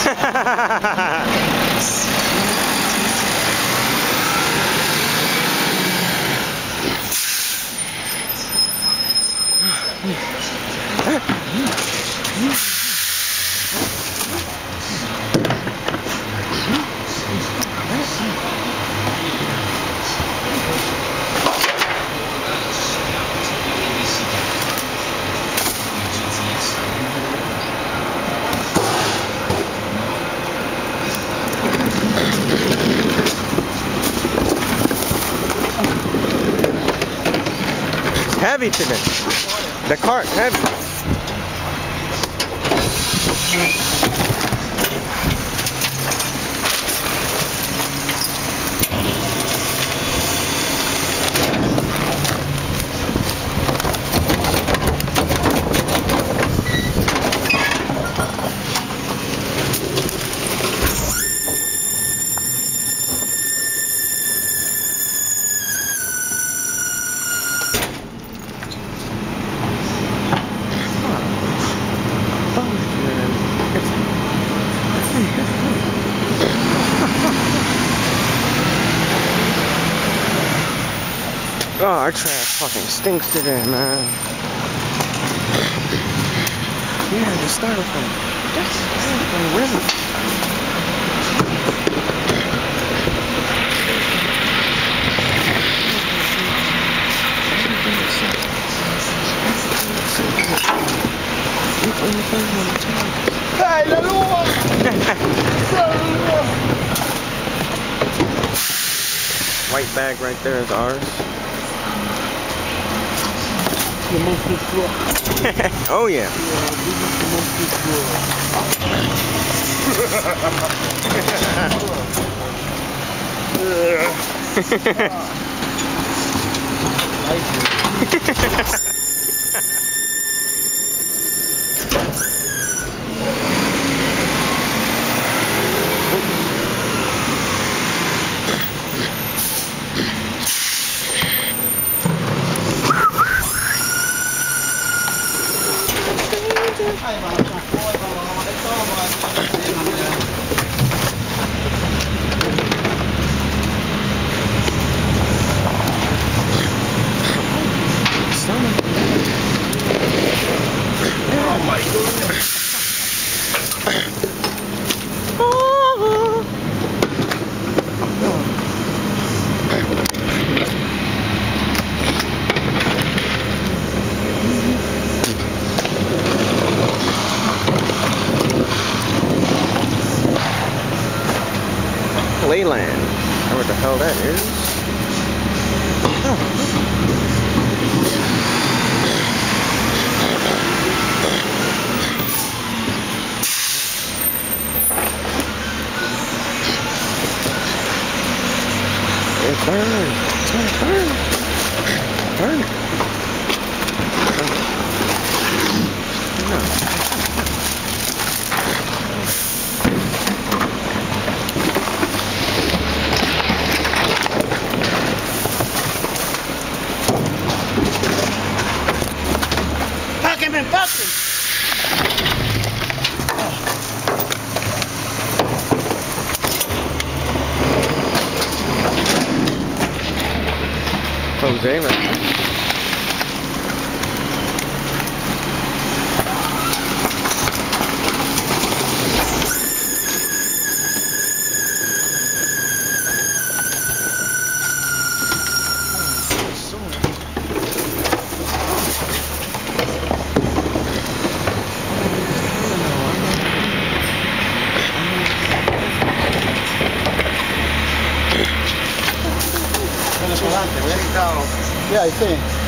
Heavy today. The cart's heavy. Oh, our trash fucking stinks today, man. Yeah, the styrofoam. That's styrofoam, really. Dai, la lua! White bag right there is ours. Oh yeah. Oh my goodness! Playland. I don't know what the hell that is. It burns. It's gonna burn. Burn it. Fucking been fucking! Jose, man. Yeah, I think.